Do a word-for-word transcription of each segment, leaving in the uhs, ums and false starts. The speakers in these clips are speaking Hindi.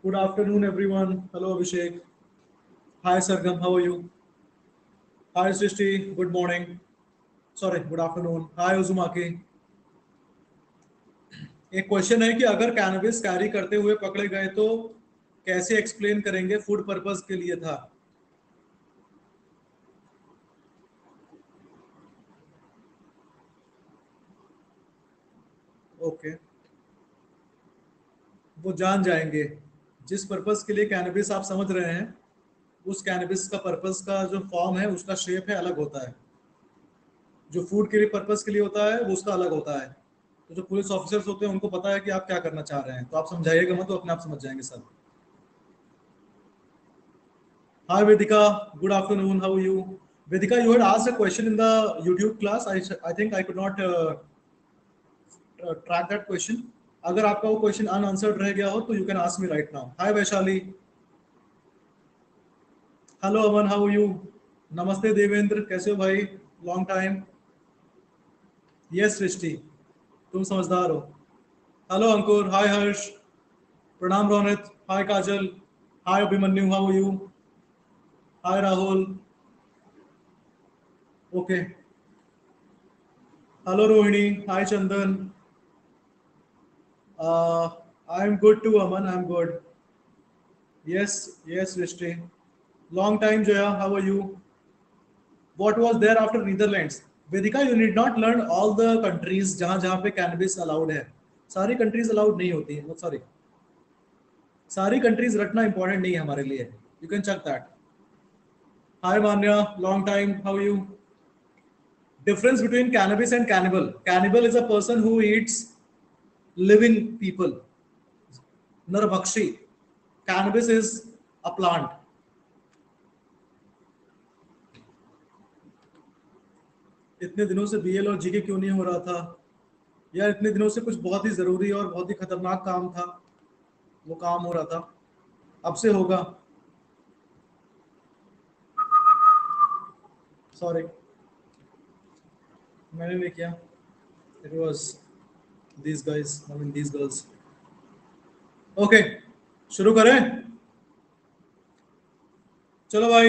Good afternoon, everyone. Hello, Abhishek. Hi, Sargam. How are you? Hi, Srishti. Good morning. Sorry, good afternoon. Hi, Uzumaki. एक क्वेश्चन है कि अगर कैनबिस कैरी करते हुए पकड़े गए तो कैसे एक्सप्लेन करेंगे फूड पर्पस के लिए था। ओके, वो जान जाएंगे जिस पर्पस के लिए कैनबिस आप समझ रहे हैं, उस कैनबिस का पर्पस का जो फॉर्म है उसका शेप है अलग होता है। जो फूड के लिए पर्पस के लिए होता है वो उसका अलग होता है। तो जो पुलिस ऑफिसर्स होते हैं उनको पता है कि आप क्या करना चाह रहे हैं, तो आप समझाइएगा मत, तो अपने आप समझ जाएंगे सब। Hi Vedika, good afternoon. How are you? Vedika, you had asked a question in the YouTube class. I I think I could not uh, uh, track that question. अगर आपका वो क्वेश्चन अनआंसर्ड रह गया हो तो you can ask me right now. Hi Vaishali. Hello Aman, how are you? नमस्ते देवेंद्र, कैसे हो भाई? Long time. यस सृष्टि, तुम समझदार हो। हेलो अंकुर, हाय हर्ष, प्रणाम Ronit, hi Kajal, hi Abhimanyu, how are you? Hi Rahul. Okay, hello Rohini, hi Chandan. Uh, I'm good too, Aman. I'm good. Yes, yes, Rishti. Long time, Jaya. How are you? What was there after Netherlands? Vedika, you need not learn all the countries जहाँ जहाँ पे cannabis allowed है. सारी countries allowed नहीं होती है. Sorry. सारी countries रटना important नहीं है हमारे लिए. You can check that. Hi Manya, long time. How are you? Difference between cannabis and cannibal. Cannibal is a person who eats living people. Narbakshi. Cannabis is a plant. इतने दिनों से बीएल और जीके क्यों नहीं हो रहा था यार? इतने दिनों से कुछ बहुत ही जरूरी और बहुत ही खतरनाक काम था, वो काम हो रहा था। अब से होगा। सॉरी, मैंने नहीं किया। It was these guys, I mean these girls. Okay, शुरू करें। चलो भाई,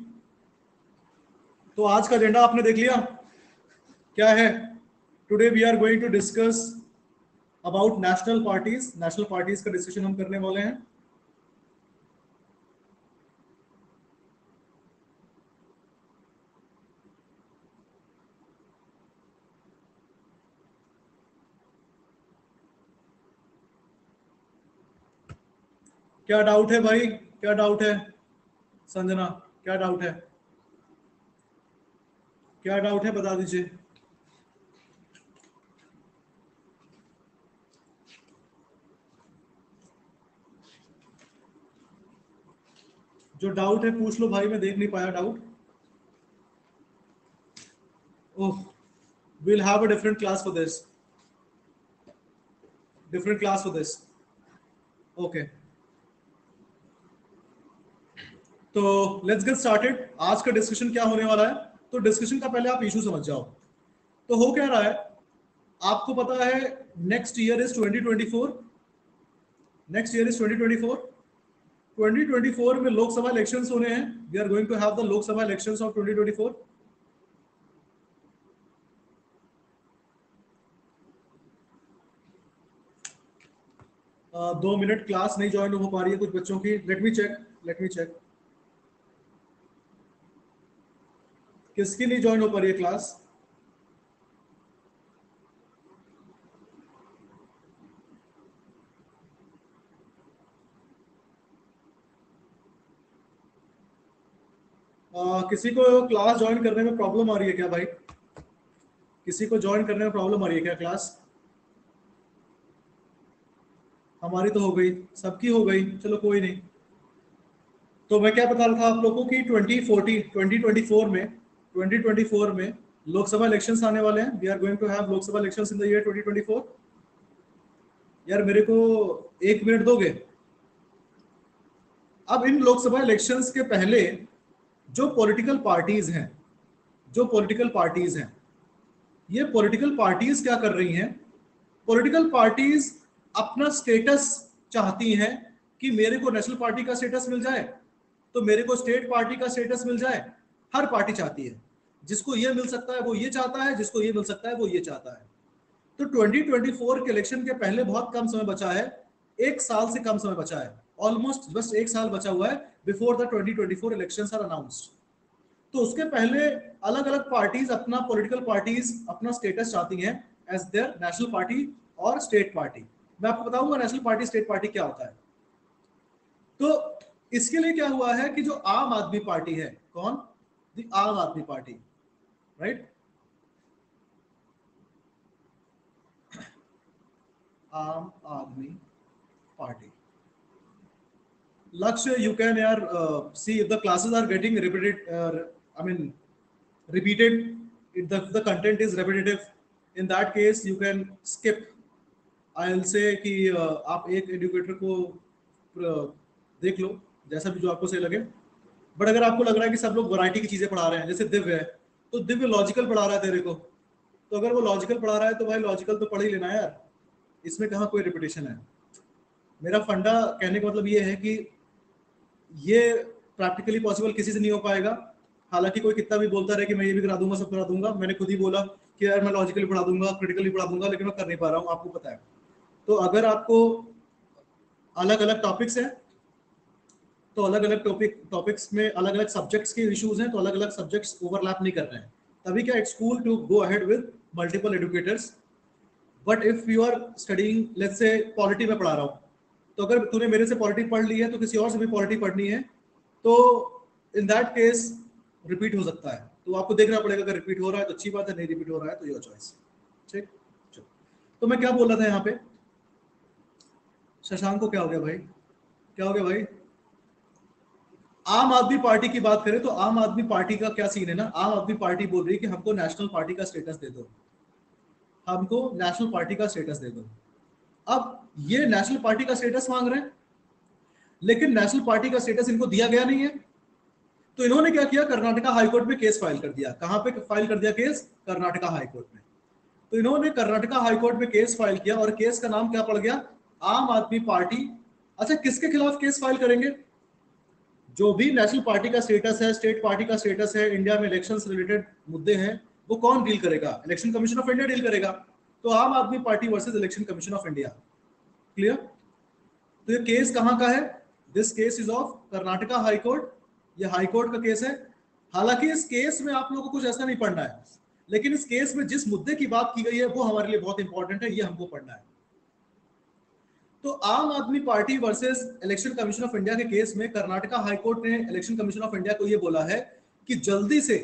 तो आज का एजेंडा आपने देख लिया क्या है? Today we are going to discuss about national parties. National parties का डिस्कशन हम करने वाले हैं। क्या डाउट है भाई? क्या डाउट है? संजना, क्या डाउट है? क्या डाउट है बता दीजिए। जो डाउट है पूछ लो भाई, मैं देख नहीं पाया doubt. Oh, we'll have a different class for this. Different class for this. Okay. तो लेट्स गेट स्टार्टेड। आज का डिस्कशन क्या होने वाला है? तो डिस्कशन का पहले आप इशू समझ जाओ। तो हो क्या रहा है, आपको पता है next year is twenty twenty four. Next year is twenty twenty four. Twenty twenty four में लोकसभा इलेक्शंस होने हैं। We are going to have the Lok Sabha elections of twenty twenty four. दो मिनट, क्लास नहीं ज्वाइन हो पा रही है कुछ बच्चों की। Let me check, let me check किसकी नहीं ज्वाइन हो पा रही है क्लास। uh, किसी को क्लास ज्वाइन करने में प्रॉब्लम आ रही है क्या भाई? किसी को ज्वाइन करने में प्रॉब्लम आ रही है क्या क्लास? हमारी तो हो गई, सबकी हो गई, चलो कोई नहीं। तो मैं क्या बता रहा था आप लोगों को कि twenty fourteen twenty twenty four में ट्वेंटी ट्वेंटी फोर में लोकसभा इलेक्शंस आने वाले हैं। We are going to have Lok Sabha elections in the year twenty twenty four. यार मेरे को एक मिनट दोगे? अब इन लोकसभा इलेक्शंस के पहले जो पॉलिटिकल पार्टीज हैं, जो पॉलिटिकल पार्टीज हैं ये पॉलिटिकल पार्टीज क्या कर रही हैं? पॉलिटिकल पार्टीज अपना स्टेटस चाहती हैं कि मेरे को नेशनल पार्टी का स्टेटस मिल जाए तो मेरे को स्टेट पार्टी का स्टेटस मिल जाए। हर पार्टी चाहती है, जिसको ये मिल सकता है वो ये चाहता है, जिसको ये मिल सकता है वो ये चाहता है। तो ट्वेंटी ट्वेंटी फोर के इलेक्शन के पहले बहुत कम समय बचा है, एक साल से कम समय बचा है, ऑलमोस्ट बस एक साल बचा हुआ है before the twenty twenty four elections are announced. तो उसके पहले अलग अलग पार्टीज अपना पॉलिटिकल पार्टीज अपना स्टेटस चाहती हैं एज देयर नेशनल पार्टी और स्टेट पार्टी। मैं आपको बताऊंगा नेशनल पार्टी स्टेट पार्टी क्या होता है। तो इसके लिए क्या हुआ है कि जो आम आदमी पार्टी है, कौन? द आम Aadmi party, right? Aam Aadmi Party Lakshya, you can यार uh, see if the classes are getting repeated, uh, I mean repeated, if the the content is repetitive, in that case you can skip. I'll say कि uh, आप एक एजुकेटर को uh, देख लो, जैसा भी जो आपको सही लगे। बट अगर आपको लग रहा है कि सब लोग वैरायटी की चीजें पढ़ा रहे हैं, जैसे दिव्य है, तो दिव्य लॉजिकल पढ़ा रहा है तेरे को, तो अगर वो लॉजिकल पढ़ा रहा है तो भाई लॉजिकल तो पढ़ ही लेना है यार, इसमें कहाँ कोई रिपीटेशन है। मेरा फंडा कहने का मतलब ये है कि ये प्रैक्टिकली पॉसिबल किसी से नहीं हो पाएगा। हालांकि कोई कितना भी बोलता रहे कि मैं ये भी करा दूंगा, सब करा दूंगा, मैंने खुद ही बोला कि यार मैं लॉजिकली पढ़ा दूंगा, क्रिटिकली पढ़ा दूंगा, लेकिन मैं कर नहीं पा रहा हूँ, आपको पता है। तो अगर आपको अलग अलग टॉपिक्स हैं तो अलग अलग टॉपिक टॉपिक्स में अलग अलग सब्जेक्ट्स के इश्यूज हैं, तो अलग अलग सब्जेक्ट्स ओवरलैप नहीं कर रहे हैं, तभी क्या it's cool to go ahead with multiple educators. But if you are studying, let's say polity में पढ़ा रहा हूँ, तो अगर तूने मेरे से पॉलिटी पढ़ ली है तो किसी और से भी पॉलिटी पढ़नी है, तो इन दैट केस रिपीट हो सकता है। तो आपको देखना पड़ेगा, अगर रिपीट हो रहा है तो अच्छी बात है, नहीं रिपीट हो रहा है तो योर चॉइस। ठीक, चलो। तो मैं क्या बोल रहा था यहाँ पे, शशांक को क्या हो गया भाई, क्या हो गया भाई? आम आदमी पार्टी की बात करें तो आम आदमी पार्टी का क्या सीन है ना, आम आदमी पार्टी बोल रही है कि हमको नेशनल पार्टी का स्टेटस दे दो, हमको नेशनल पार्टी का स्टेटस दे दो। अब ये नेशनल पार्टी का स्टेटस मांग रहे हैं, लेकिन नेशनल पार्टी का स्टेटस इनको दिया गया नहीं है। तो इन्होंने क्या किया, कर्नाटका हाईकोर्ट में केस फाइल कर दिया। कहां पे फाइल कर दिया केस? कर्नाटका हाईकोर्ट में। तो इन्होंने कर्नाटका हाईकोर्ट में केस फाइल किया, और केस का नाम क्या पड़ गया? आम आदमी पार्टी। अच्छा, किसके खिलाफ केस फाइल करेंगे? जो भी नेशनल पार्टी का स्टेटस है, स्टेट पार्टी का स्टेटस है, इंडिया में इलेक्शन से रिलेटेड मुद्दे हैं, वो कौन डील करेगा? Election commission of India deal करेगा। तो Aam Aadmi party versus election commission of India. Clear? तो ये केस कहां का है? This case is of Karnataka high court. ये हाई कोर्ट का केस है। हालांकि इस केस में आप लोगों को कुछ ऐसा नहीं पढ़ना है, लेकिन इस केस में जिस मुद्दे की बात की गई है वो हमारे लिए बहुत इंपॉर्टेंट है, ये हमको पढ़ना है। तो Aam Aadmi party versus election commission of India के केस में कर्नाटका हाई कोर्ट ने इलेक्शन कमीशन ऑफ इंडिया को यह बोला है कि जल्दी से,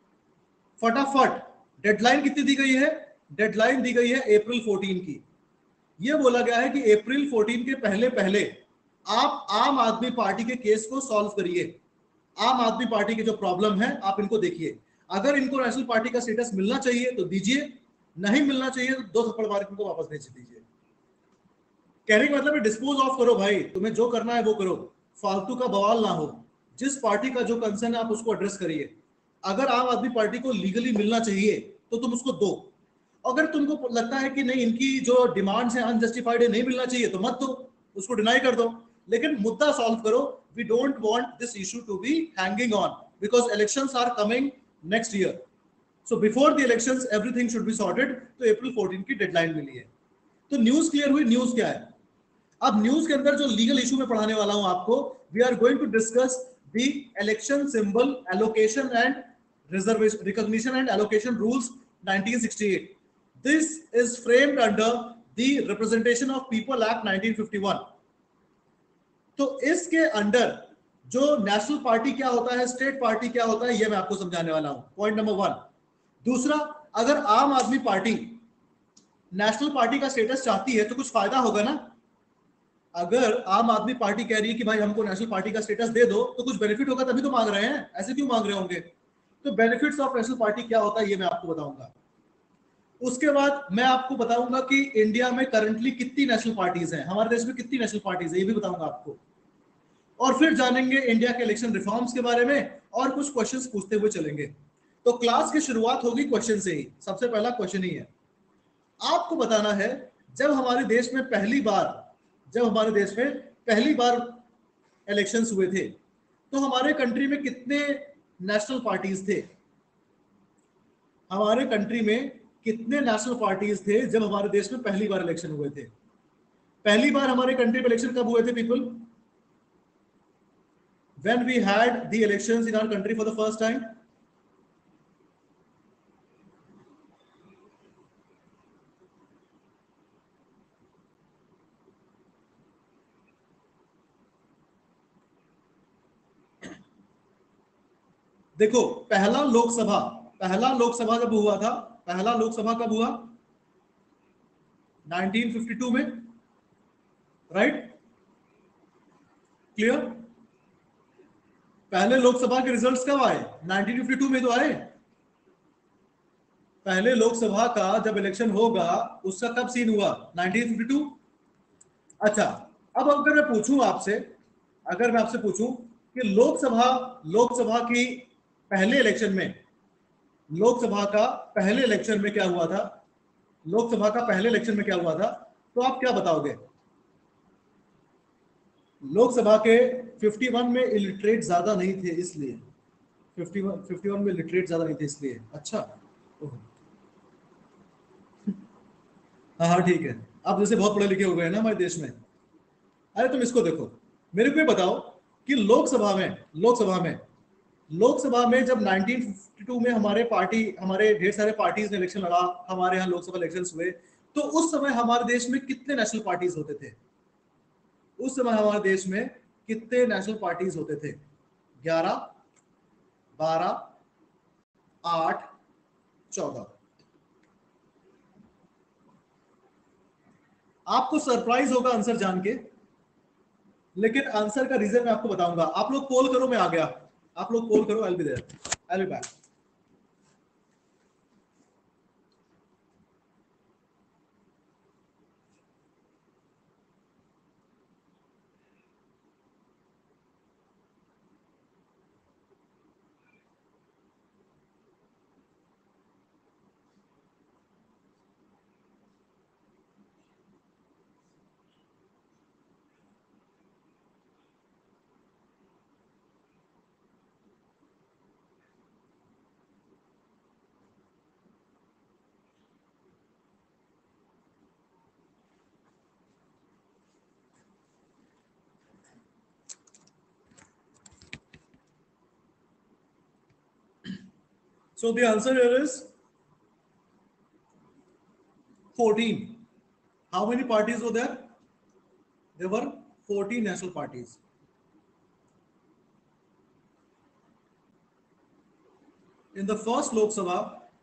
फटाफट, डेडलाइन कितनी दी गई है? डेडलाइन दी गई है अप्रैल फोर्टीन की। यह बोला गया है कि अप्रैल फोर्टीन के पहले पहले आप आम आदमी पार्टी के केस को सॉल्व करिए। आम आदमी पार्टी के जो प्रॉब्लम है आप इनको देखिए। अगर इनको नेशनल पार्टी का स्टेटस मिलना चाहिए तो दीजिए, नहीं मिलना चाहिए तो दो थप्पड़ मार के इनको वापस भेज दीजिए। कहने का मतलब है डिस्पोज ऑफ करो भाई, तुम्हें जो करना है वो करो, फालतू का बवाल ना हो। जिस पार्टी का जो कंसर्न है आप उसको एड्रेस करिए। अगर आम आदमी पार्टी को लीगली मिलना चाहिए तो तुम उसको दो। अगर तुमको लगता है कि नहीं, इनकी जो डिमांड्स हैं अनजस्टिफाइड है, नहीं मिलना चाहिए, तो मत दो, उसको डिनाई कर दो, लेकिन मुद्दा सॉल्व करो। We don't want this issue to be hanging on, because elections are coming next year. So before the elections everything should be sorted. तो अप्रैल फोर्टीन की डेडलाइन मिली है। तो न्यूज क्लियर हुई। न्यूज क्या है? अब न्यूज के अंदर जो लीगल इशू में पढ़ाने वाला हूं आपको, we are going to discuss the election symbol allocation and reservation recognition and allocation rules nineteen sixty eight. This is framed under the Representation of People Act nineteen fifty one. तो इसके अंडर जो नेशनल पार्टी क्या होता है, स्टेट पार्टी क्या होता है, ये मैं आपको समझाने वाला हूं। Point number one. दूसरा, अगर Aam Aadmi party national party का स्टेटस चाहती है तो कुछ फायदा होगा ना। अगर आम आदमी पार्टी कह रही है कि भाई हमको नेशनल पार्टी का स्टेटस दे दो, तो कुछ बेनिफिट होगा, तभी तो मांग रहे हैं, ऐसे क्यों मांग रहे होंगे? तो बेनिफिट्स ऑफ नेशनल पार्टी क्या होता है ये मैं आपको बताऊंगा। उसके बाद मैं आपको बताऊंगा कि इंडिया में करंटली कितनी नेशनल पार्टीज हैं, हमारे देश में कितनी नेशनल पार्टीज है, ये भी बताऊंगा आपको। और फिर जानेंगे इंडिया के इलेक्शन रिफॉर्म्स के बारे में, और कुछ क्वेश्चंस पूछते हुए चलेंगे। तो क्लास की शुरुआत होगी क्वेश्चन से ही। सबसे पहला क्वेश्चन ही है, आपको बताना है जब हमारे देश में पहली बार जब हमारे देश में पहली बार इलेक्शंस हुए थे, तो हमारे कंट्री में कितने नेशनल पार्टीज थे? हमारे कंट्री में कितने नेशनल पार्टीज थे जब हमारे देश में पहली बार इलेक्शन हुए थे? पहली बार हमारे कंट्री में इलेक्शन कब हुए थे people? When we had the elections in our country for the first time? देखो, पहला लोकसभा पहला लोकसभा जब हुआ था, पहला लोकसभा कब हुआ? नाइनटीन फिफ्टी टू में, राइट? क्लियर? पहले लोकसभा के रिजल्ट्स कब आए? नाइनटीन फिफ्टी टू में तो आए। पहले लोकसभा का जब इलेक्शन होगा उसका कब सीन हुआ? Nineteen fifty two. अच्छा, अब अगर मैं पूछूं आपसे अगर मैं आपसे पूछूं कि लोकसभा लोकसभा की पहले इलेक्शन में लोकसभा का पहले इलेक्शन में क्या हुआ था? लोकसभा का पहले इलेक्शन में क्या हुआ था? तो आप क्या बताओगे? लोकसभा के इक्यावन में इलिटरेट ज्यादा नहीं थे इसलिए इक्यावन इक्यावन में इलिटरेट ज्यादा नहीं थे इसलिए। अच्छा, हाँ हाँ ठीक है। आप जैसे बहुत पढ़े लिखे हो गए ना हमारे देश में। अरे तुम इसको देखो, मेरे को ये बताओ कि लोकसभा में लोकसभा में लोकसभा में जब नाइनटीन फिफ्टी टू में हमारे पार्टी हमारे ढेर सारे पार्टीज ने इलेक्शन लड़ा, हमारे यहाँ लोकसभा इलेक्शंस हुए, तो उस समय हमारे देश में कितने नेशनल पार्टीज होते थे? उस समय हमारे देश में कितने नेशनल पार्टीज होते थे? ग्यारह, बारह, आठ, चौदह। आपको सरप्राइज होगा आंसर जान के, लेकिन आंसर का रीजन मैं आपको बताऊंगा। आप लोग पोल करो, मैं आ गया। आप लोग पोल करो, I will be there, I will be back. So the answer here is fourteen. How many parties were there? There were fourteen national parties. In the first Lok Sabha,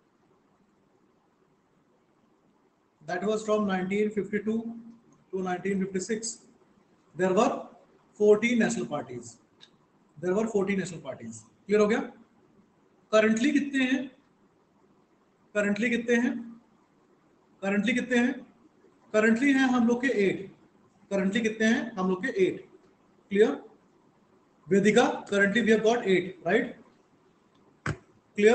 that was from nineteen fifty-two to nineteen fifty-six, there were fourteen national parties. There were fourteen national parties. Clear हो गया? करंटली कितने हैं? करंटली कितने हैं? करंटली कितने हैं? करंटली हैं हम लोग के एट। करंटली कितने हैं? हम लोग के eight. Clear? Vedika, currently we have got eight, right? Clear?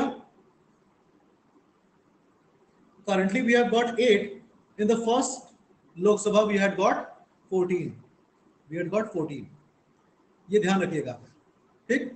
Currently we have got eight. In the first Lok Sabha we had got fourteen. We had got fourteen. ये ध्यान रखिएगा, ठीक?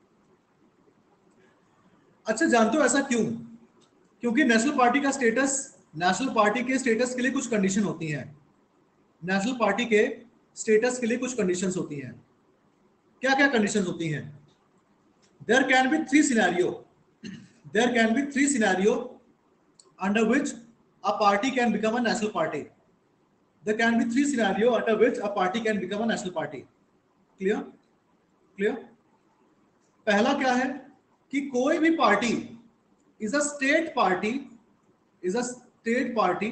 अच्छा, जानते हो ऐसा क्यों? क्योंकि नेशनल पार्टी का स्टेटस नेशनल पार्टी के स्टेटस के लिए कुछ कंडीशन होती हैं। नेशनल पार्टी के स्टेटस के लिए कुछ कंडीशंस होती हैं। क्या क्या कंडीशंस होती हैं? There can be three scenario there can be three scenario under which a party can become a national party. There can be three scenarios under which a party can become a national party. Clear? Clear? पहला क्या है कि कोई भी party is a state party is a state party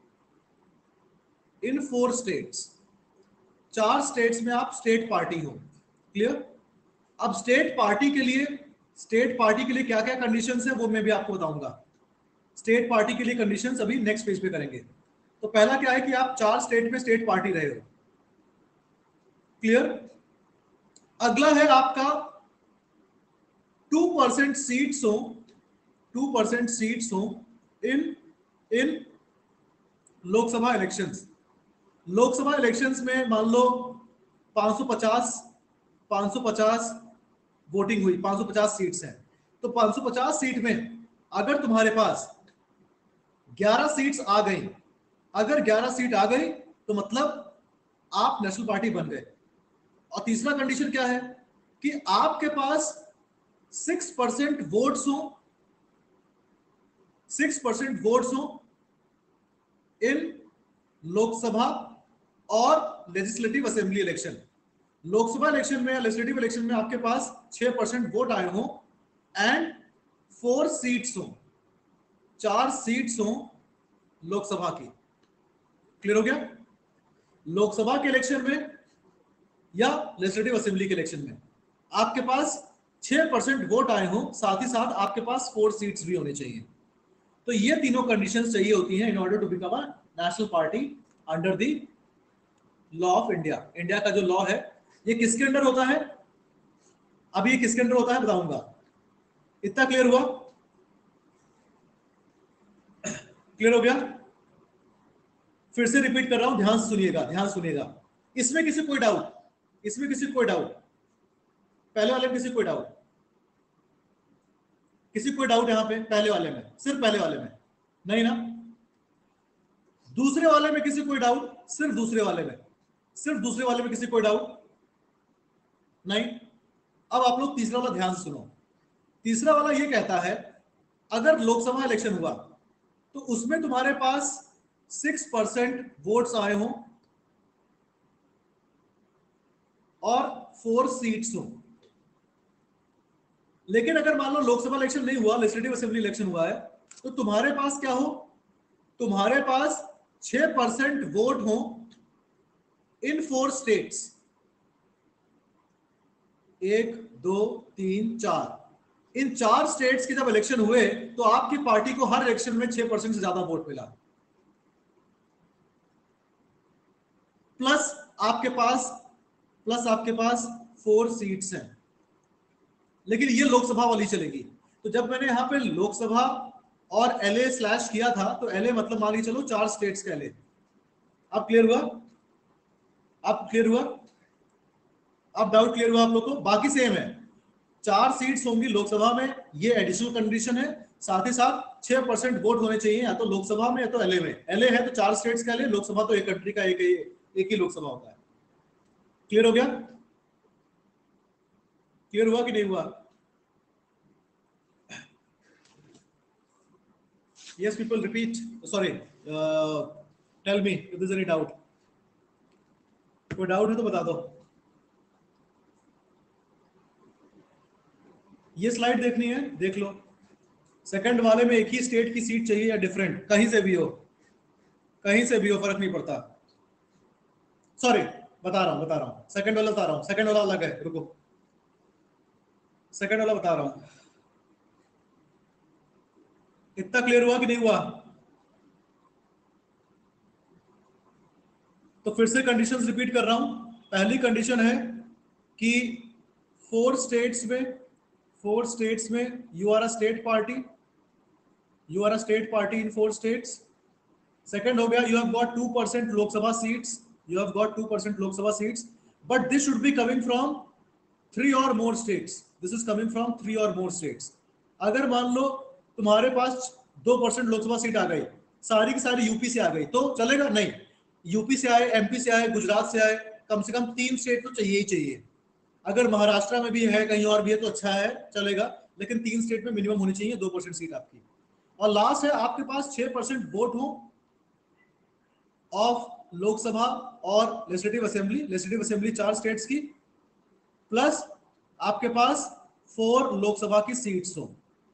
in four states. चार स्टेट्स में आप स्टेट पार्टी हो। क्लियर? अब स्टेट पार्टी के लिए स्टेट पार्टी के लिए क्या क्या कंडीशंस है वो मैं भी आपको बताऊंगा। स्टेट पार्टी के लिए कंडीशंस अभी नेक्स्ट पेज पे करेंगे। तो पहला क्या है कि आप चार स्टेट में स्टेट पार्टी रहे हो। क्लियर? अगला है आपका टू परसेंट सीट्स हो टू परसेंट सीट्स हो in in Lok Sabha elections. Lok Sabha elections में मान लो पाँच सौ पचास पाँच सौ पचास वोटिंग हुई, पाँच सौ पचास सीट्स हैं, तो पाँच सौ पचास सीट में अगर तुम्हारे पास ग्यारह सीट्स आ गई, अगर ग्यारह सीट आ गई तो मतलब आप नेशनल पार्टी बन गए। और तीसरा कंडीशन क्या है कि आपके पास सिक्स परसेंट वोट्स हो, सिक्स परसेंट वोट्स हो इन लोकसभा और legislative assembly election. Lok Sabha election में या लेजिस्लेटिव इलेक्शन में आपके पास छह परसेंट वोट आए हो एंड फोर सीट्स हो, चार सीट्स हो लोकसभा की। क्लियर हो गया? लोकसभा के इलेक्शन में या लेजिस्लेटिव असेंबली के इलेक्शन में आपके पास छह परसेंट वोट आए हो, साथ ही साथ आपके पास फोर सीट्स भी होने चाहिए। तो ये तीनों कंडीशंस चाहिए होती हैं in order to become a national party under the law of India. India का जो लॉ है ये किसके अंडर होता है? अब ये किसके अंडर होता है बताऊंगा। इतना क्लियर हुआ? क्लियर हो गया? फिर से रिपीट कर रहा हूं, ध्यान से सुनिएगा, ध्यान सुनिएगा। इसमें किसी कोई डाउट? इसमें किसी कोई डाउट? पहले वाले में किसी कोई डाउट? किसी कोई डाउट यहां पे पहले वाले में? सिर्फ पहले वाले में? नहीं ना? दूसरे वाले में किसी कोई डाउट? सिर्फ दूसरे वाले में? सिर्फ दूसरे वाले में किसी कोई डाउट? नहीं। अब आप लोग तीसरा वाला ध्यान से सुनो। तीसरा वाला ये कहता है अगर लोकसभा इलेक्शन हुआ तो उसमें तुम्हारे पास सिक्स परसेंट वोट्स आए हो और फोर सीट्स हो, लेकिन अगर मान लो लोकसभा इलेक्शन नहीं हुआ, लेजिस्लेटिव असेंबली इलेक्शन हुआ है, तो तुम्हारे पास क्या हो? तुम्हारे पास छह परसेंट वोट हो इन फोर स्टेट्स, एक दो तीन चार, इन चार स्टेट्स के जब इलेक्शन हुए तो आपकी पार्टी को हर इलेक्शन में छह परसेंट से ज्यादा वोट मिला, प्लस आपके पास प्लस आपके पास फोर सीट्स हैं। लेकिन ये लोकसभा वाली चलेगी। तो जब मैंने यहां पे लोकसभा और एलए स्लैश किया था तो एलए मतलब मान लीजिए चलो चार स्टेट्स का एलए। अब क्लियर हुआ? अब क्लियर हुआ? अब डाउट क्लियर हुआ आप लोग को? बाकी सेम है, चार सीट्स होंगी लोकसभा में, ये एडिशनल कंडीशन है। साथ ही साथ छह परसेंट वोट होने चाहिए या तो लोकसभा में या तो एलए में। एलए है तो चार स्टेट्स का एलए, लोकसभा तो एक कंट्री का एक एक ही लोकसभा होता है। क्लियर हो गया? क्लियर हुआ कि नहीं हुआ? Yes, people repeat. Sorry, uh, tell me if there's any doubt. कोई डाउट है तो बता दो। ये स्लाइड देखनी है, देख लो। सेकंड वाले में एक ही स्टेट की सीट चाहिए या डिफरेंट? कहीं से भी हो, कहीं से भी हो, फर्क नहीं पड़ता। सॉरी, बता रहा हूं बता रहा हूं सेकंड वाला बता रहा हूं सेकंड वाला अलग है, रुको। सेकंड वाला बता रहा हूं। इतना क्लियर हुआ कि नहीं हुआ? तो फिर से कंडीशंस रिपीट कर रहा हूं। पहली कंडीशन है कि फोर स्टेट्स में फोर स्टेट्स में you are a state party, you are a state party in four states. Second हो गया you have got two percent Lok Sabha seats, you have got two percent Lok Sabha seats, but this should be coming from three or more states, this is coming from three or more states. अगर मान लो तुम्हारे पास दो परसेंट लोकसभा सीट आ गई, सारी की सारी यूपी से आ गई तो चलेगा? नहीं, यूपी से आए, एमपी से आए, गुजरात से आए, कम से कम तीन स्टेट तो चाहिए ही चाहिए। अगर महाराष्ट्र में भी है, कहीं और भी है तो अच्छा है, चलेगा, लेकिन तीन स्टेट में मिनिमम होनी चाहिए दो परसेंट सीट आपकी। और लास्ट है आपके पास छह परसेंट वोट हो ऑफ लोकसभा और लेजिस्लेटिव असेंबली, लेजिस्लेटिव असेंबली चार स्टेट्स की, प्लस आपके पास फोर लोकसभा की सीट्स हो।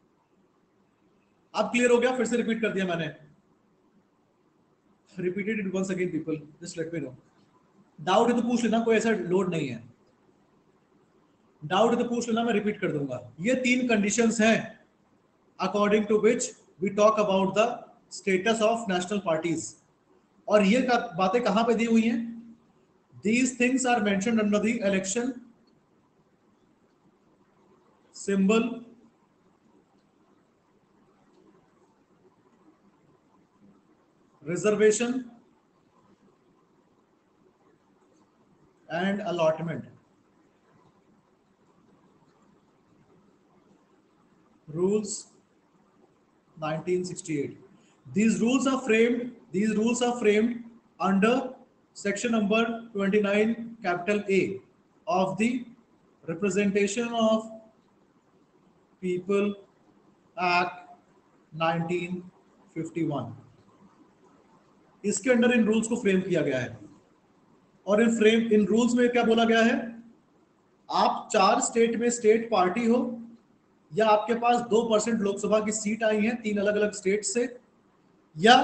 अब क्लियर हो गया? फिर से रिपीट कर दिया मैंने, repeated it once again people, just let me know. Doubt है तो पूछ लेना, कोई ऐसा लोड नहीं है। डाउट है तो पूछ लेना, मैं रिपीट कर दूंगा। ये तीन कंडीशंस हैं according to which we talk about the status of national parties. और ये बातें कहां पे दी हुई हैं? These things are mentioned under the election symbol reservation and allotment. rules nineteen sixty-eight. These rules are framed. These rules are framed under section number twenty-nine, capital A, of the Representation of People Act nineteen fifty one. इसके अंडर इन रूल्स को फ्रेम किया गया है. और इन फ्रेम इन रूल्स में क्या बोला गया है? आप चार स्टेट में स्टेट पार्टी हो, या आपके पास दो परसेंट लोकसभा की सीट आई है तीन अलग अलग स्टेट से, या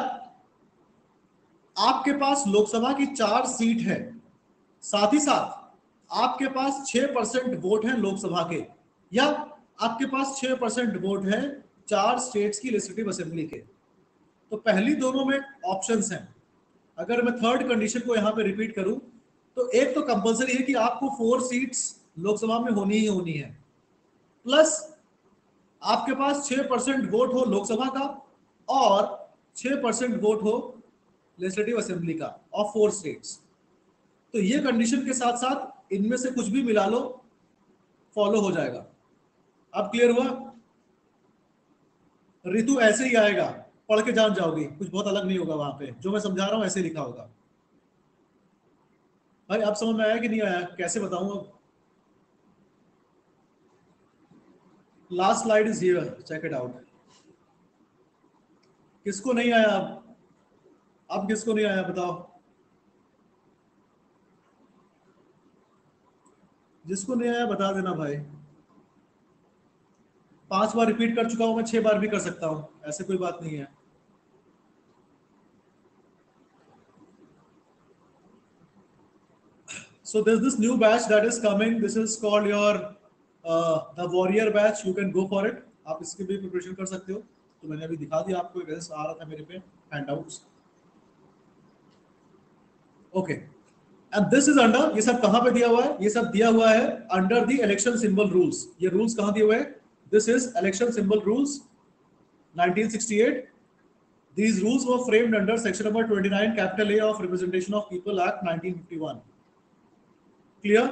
आपके पास लोकसभा की चार सीट है, साथ ही साथ आपके पास छह परसेंट वोट है लोकसभा के, या आपके पास छह परसेंट वोट है चार स्टेट्स की लेजिस्लेटिव असेंबली के. तो पहली दोनों में ऑप्शंस हैं. अगर मैं थर्ड कंडीशन को यहां पे रिपीट करूं तो एक तो कंपलसरी है कि आपको फोर सीट्स लोकसभा में होनी ही होनी है, प्लस आपके पास छह परसेंट वोट हो लोकसभा का और छह परसेंट वोट हो लेजिस्लेटिव असेंबली का ऑफ फोर स्टेट्स. तो ये कंडीशन के साथ साथ इनमें से कुछ भी मिला लो, फॉलो हो जाएगा. अब क्लियर हुआ? ऋतु ऐसे ही आएगा, पढ़ के जान जाओगी, कुछ बहुत अलग नहीं होगा. वहां पे जो मैं समझा रहा हूं ऐसे लिखा होगा. भाई अब समझ में आया कि नहीं आया? कैसे बताऊं? अब last slide is here, check it out. किसको नहीं आया? अब अब किसको नहीं आया बताओ? जिसको नहीं आया बता देना भाई. पांच बार रिपीट कर चुका हूं मैं, छह बार भी कर सकता हूं, ऐसे कोई बात नहीं है. So there's this new batch that is coming. This is called your uh, the warrior batch. You can go for it. आप इसकी भी प्रिपरेशन कर सकते हो. तो मैंने अभी दिखा दिया आपको, एक आ रहा था मेरे पे handouts. Okay, and this is under, ये सब कहां पे दिया हुआ है? ये सब दिया हुआ है under the election symbol rules. ये रूल्स कहां दिए हुए हैं? This is election symbol rules nineteen sixty eight. These rules were framed under section number twenty-nine, capital A of Representation of People Act nineteen fifty-one. Clear?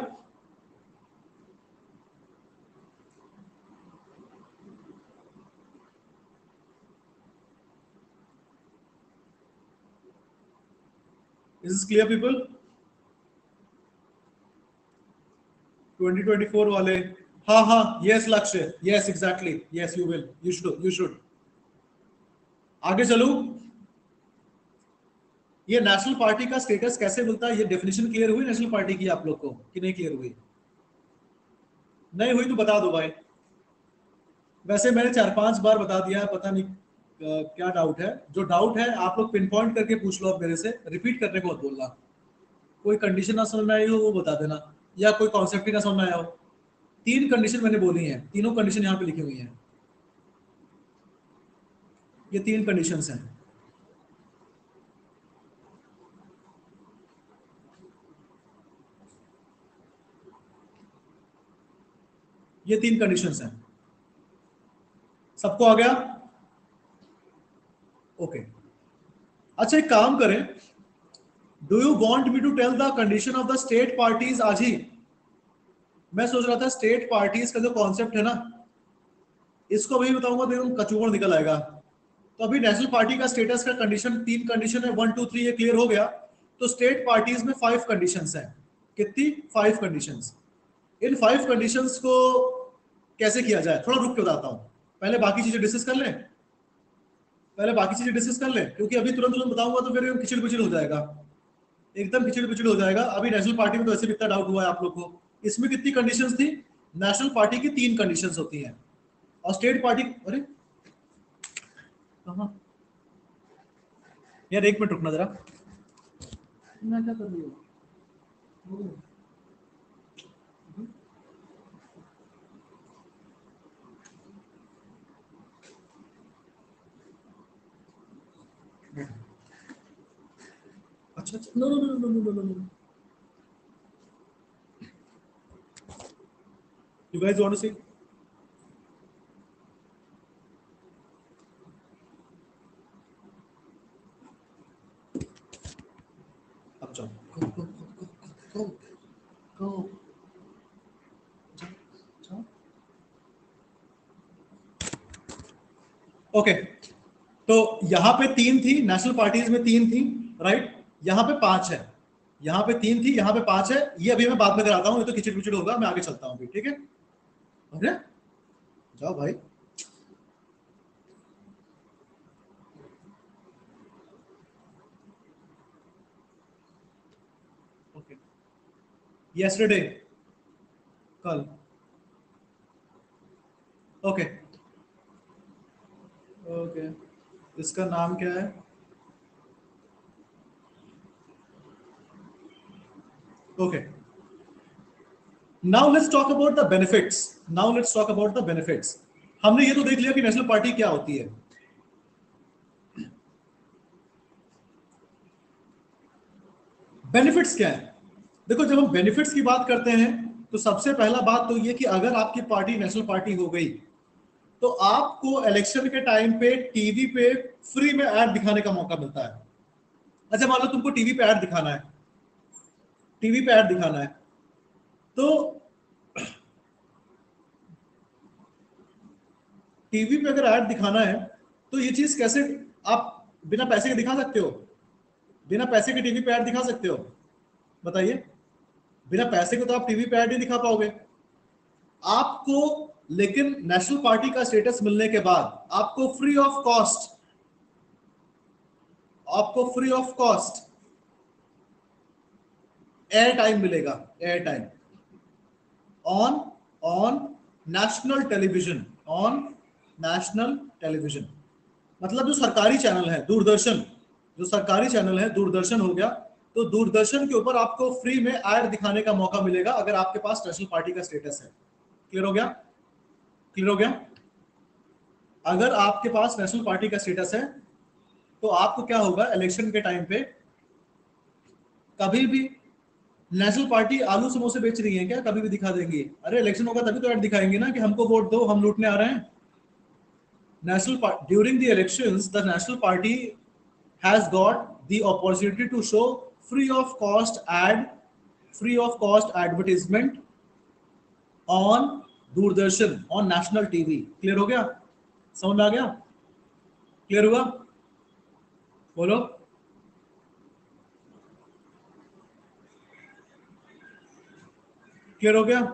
Is this clear, people? twenty twenty-four वाले, हाँ हाँ, yes लक्ष्य, yes exactly, yes you will, you should, you should. आगे चलूं. ये नेशनल पार्टी का स्टेटस कैसे मिलता है? ये डेफिनेशन क्लियर हुई नेशनल पार्टी की आप लोग को कि नहीं क्लियर हुई? नहीं हुई तो बता दो भाई. वैसे मैंने चार पांच बार बता दिया, पता नहीं आ, क्या डाउट है. जो डाउट है आप लोग पिन पॉइंट करके पूछ लो. अब मेरे से रिपीट करने को मत बोलना. कोई कंडीशन ना समझ में आई हो वो बता देना, या कोई कॉन्सेप्ट ही ना समझ में आया हो. तीन कंडीशन मैंने बोली हैं, तीनों कंडीशन यहाँ पे लिखी हुई हैं. ये तीन कंडीशंस हैं. ये तीन कंडीशंस हैं. सबको आ गया? ओके. अच्छा एक काम करें, do you want me to tell the condition of the state parties आज ही? मैं सोच रहा था स्टेट पार्टीज का जो कॉन्सेप्ट है ना, इसको अभी बताऊंगा तो एकदम कचूमड़ निकल आएगा. तो अभी नेशनल पार्टी का स्टेटस का कंडीशन, तीन कंडीशन है, वन टू थ्री, ये क्लियर हो गया. तो स्टेट पार्टीज में फाइव कंडीशंस हैं. कितनी? Five conditions. इन फाइव कंडीशंस को कैसे किया जाए थोड़ा रुक के बताता हूं. पहले बाकी चीजें डिस्कस कर लें. पहले बाकी चीजें डिस्कस कर लें, क्योंकि अभी तुरंत तुरंत बताऊंगा तो फिर खिचड़ पिचड़ हो जाएगा, एकदम खिचड़ पिचड़ हो जाएगा. अभी नेशनल पार्टी में तो ऐसे भी इतना डाउट हुआ है आप लोग को. इसमें कितनी कंडीशंस थी? नेशनल पार्टी की तीन कंडीशंस होती हैं, और स्टेट पार्टी, अरे कहाँ यार, एक मिनट रुकना जरा. मैं क्या कर रही हूँ? अच्छा अच्छा, no no no no no no no. You guys want to see? अब जाओ. Go go go go go go. जाओ जाओ. ओके, तो यहां पे तीन थी, नेशनल पार्टीज में तीन थी, राइट, यहां पे पांच है, यहां पे तीन थी, यहां पे पांच है, ये अभी मैं बाद में कराता हूं, ये तो किचड़ पिचड़ होगा, मैं आगे चलता हूं अभी, ठीक है। अरे जाओ भाई, ओके, यस्टरडे, कल, ओके ओके, इसका नाम क्या है? Okay, now let's talk about the benefits, now let's talk about the benefits. हमने ये तो देख लिया कि नेशनल पार्टी क्या होती है, बेनिफिट्स क्या है? देखो, जब हम बेनिफिट्स की बात करते हैं तो सबसे पहला बात तो ये कि अगर आपकी पार्टी नेशनल पार्टी हो गई तो आपको इलेक्शन के टाइम पे टीवी पे फ्री में ऐड दिखाने का मौका मिलता है। अच्छा, मान लो तुमको टीवी पे ऐड दिखाना है, टीवी पे ऐड दिखाना है, तो टीवी पे अगर ऐड दिखाना है तो ये चीज कैसे आप बिना पैसे के दिखा सकते हो? बिना पैसे के टीवी पे ऐड दिखा सकते हो? बताइए, बिना पैसे के तो आप टीवी पे ऐड नहीं दिखा पाओगे आपको। लेकिन नेशनल पार्टी का स्टेटस मिलने के बाद आपको फ्री ऑफ कॉस्ट, आपको free of cost air time मिलेगा, air time on on national television, on national television, मतलब जो सरकारी चैनल है दूरदर्शन, जो सरकारी चैनल है दूरदर्शन हो गया, तो दूरदर्शन के ऊपर आपको फ्री में ऐड दिखाने का मौका मिलेगा अगर आपके पास नेशनल पार्टी का स्टेटस है। क्लियर हो गया? क्लियर हो गया? अगर आपके पास नेशनल पार्टी का स्टेटस है तो आपको क्या होगा, इलेक्शन के टाइम पे कभी भी नेशनल पार्टी आलू समोसे बेच रही है क्या, कभी भी दिखा देंगी? अरे इलेक्शन होगा तभी तो ऐड दिखाएंगे ना कि हमको वोट दो, हम लूटने आ रहे हैं। National during the elections the national party has got the opportunity to show free of cost ad, free of cost advertisement on Doordarshan, on national TV. Clear हो गया? समझ आ गया? क्लियर हुआ? बोलो। क्लियर हो गया?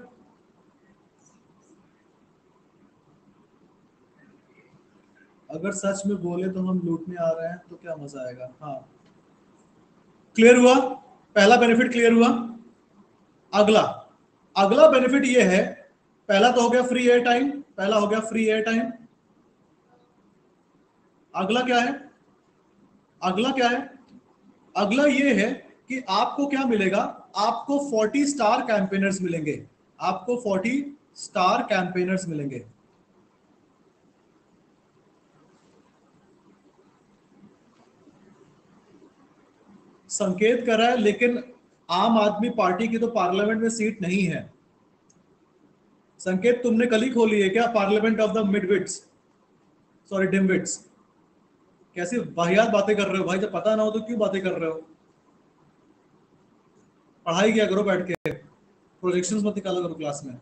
अगर सच में बोले तो हम लूटने आ रहे हैं तो क्या मजा आएगा। हाँ, क्लियर हुआ? पहला बेनिफिट क्लियर हुआ। अगला अगला बेनिफिट ये है, पहला तो हो गया फ्री एयर टाइम, पहला हो गया फ्री एयर टाइम। अगला क्या है? अगला क्या है? अगला ये है कि आपको क्या मिलेगा, आपको चालीस स्टार कैंपेनर्स मिलेंगे, आपको चालीस स्टार कैंपेनर्स मिलेंगे। संकेत कर रहा है, लेकिन आम आदमी पार्टी की तो पार्लियामेंट में सीट नहीं है। संकेत, तुमने कल ही खोली है क्या parliament of the midwits, sorry dimwits? कैसी वाहियात बातें कर रहे हो भाई, जब पता ना हो तो क्यों बातें कर रहे हो? पढ़ाई किया करो बैठ के, प्रोजेक्शंस मत निकाला करो क्लास में।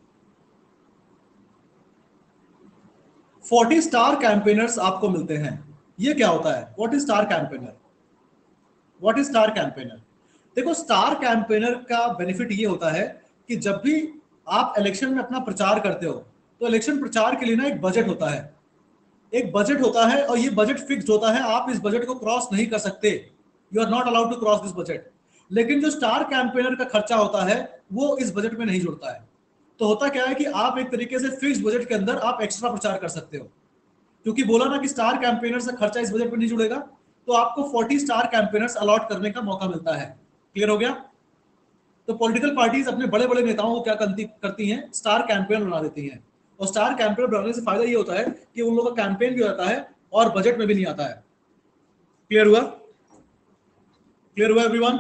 चालीस स्टार कैंपेनर्स आपको मिलते हैं। ये क्या होता है? What is star campaigner? What is star campaigner? देखो, स्टार कैंपेनर का बेनिफिट ये होता है कि जब भी आप इलेक्शन में अपना प्रचार करते हो तो इलेक्शन प्रचार के लिए ना एक बजट होता है, एक बजट होता है, और ये बजट फिक्स्ड होता है, आप इस बजट को क्रॉस नहीं कर सकते, you are not allowed to cross this budget. लेकिन जो स्टार कैंपेनर का खर्चा होता है वो इस बजट में नहीं जुड़ता है। तो होता क्या है कि आप एक तरीके से फिक्स्ड बजट के अंदर आप एक्स्ट्रा प्रचार कर सकते हो, क्योंकि बोला ना कि स्टार कैंपेनर्स का खर्चा इस बजट में नहीं जुड़ेगा, तो आपको चालीस स्टार कैंपेनर्स अलॉट करने का मौका मिलता है। क्लियर हो गया? तो पॉलिटिकल पार्टीज अपने बड़े बड़े नेताओं को क्या करती करती हैं, स्टार कैंपेन बना देती हैं, और स्टार कैंपेन बनाने से फायदा ये होता है कि उन लोगों का कैंपेन भी हो जाता है और बजट में भी नहीं आता है। क्लियर हुआ? क्लियर हुआ everyone?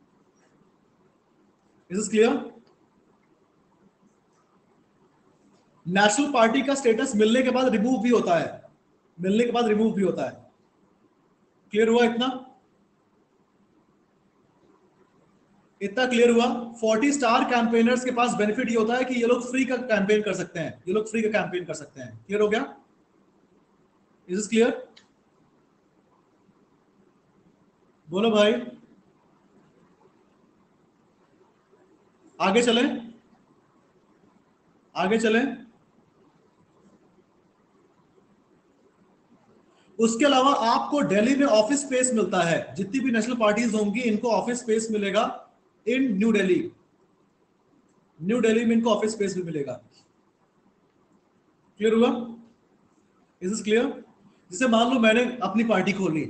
Is is clear? National party का स्टेटस मिलने के बाद रिमूव भी होता है, मिलने के बाद रिमूव भी होता है। क्लियर हुआ? इतना इतना क्लियर हुआ? चालीस स्टार कैंपेनर्स के पास बेनिफिट ये होता है कि ये लोग फ्री का कैंपेन कर सकते हैं, ये लोग फ्री का कैंपेन कर सकते हैं। क्लियर हो गया? Is it clear? बोलो भाई, आगे चलें, आगे चलें। उसके अलावा आपको दिल्ली में ऑफिस स्पेस मिलता है, जितनी भी नेशनल पार्टीज होंगी इनको ऑफिस स्पेस मिलेगा in new Delhi. New Delhi में इनको ऑफिस स्पेस भी मिलेगा। क्लियर हुआ? Is it clear? जैसे मान लो मैंने अपनी पार्टी खोली,